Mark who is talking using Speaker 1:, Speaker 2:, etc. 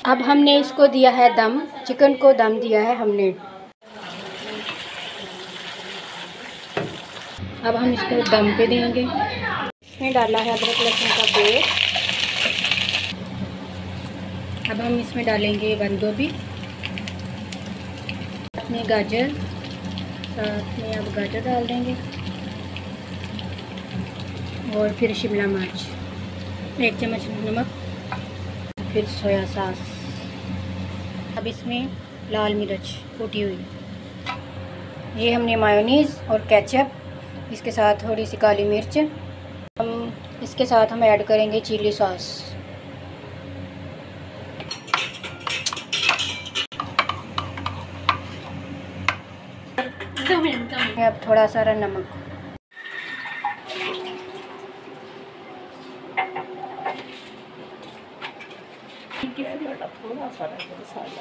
Speaker 1: अब हमने इसको दिया है दम, चिकन को दम दिया है हमने। अब हम इसको दम पे देंगे। इसमें डाला है अदरक लहसुन का पेस्ट। अब हम इसमें डालेंगे बंद गोभी, साथ में गाजर, साथ में अब गाजर डाल देंगे और फिर शिमला मिर्च, 1 चम्मच नमक, फिर सोया सॉस। अब इसमें लाल मिर्च कूटी हुई, ये हमने मायोनीज़ और केचप, इसके साथ थोड़ी सी काली मिर्च। इसके साथ हम ऐड करेंगे चिली सॉस। अब थोड़ा सारा नमक।
Speaker 2: थोड़ा सा मसाला।